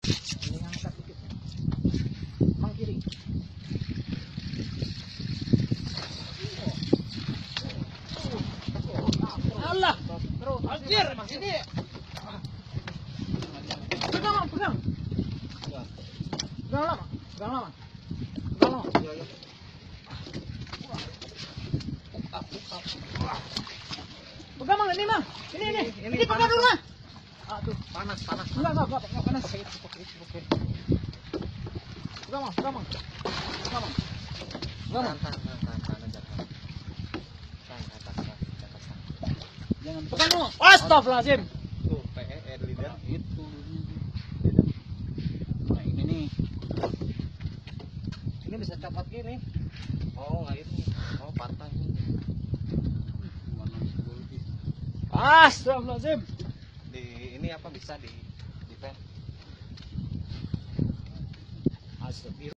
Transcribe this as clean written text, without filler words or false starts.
Ini angkat dikit. Mang kiri. Allah. Terus. Anjir, sini. Pegang, Mang, pegang. Pegang lama. Pegang lama. Pegang lama. Ya, ya. Pegang, Mang, ini, Mang. Ini pegang dulu, Mang. Tuh, panas. Enggak panas. Oke. Pegang, Mang. Pegang, Mang. Jangan pegang dulu. Astagfirullahaladzim. Tuh, PE lidah. Itu. Nah, ini nih. Ini bisa copot gini. Oh, nggak ini. Oh, patah. Astagfirullahaladzim. Di ini apa bisa di pen? Astagfirullah.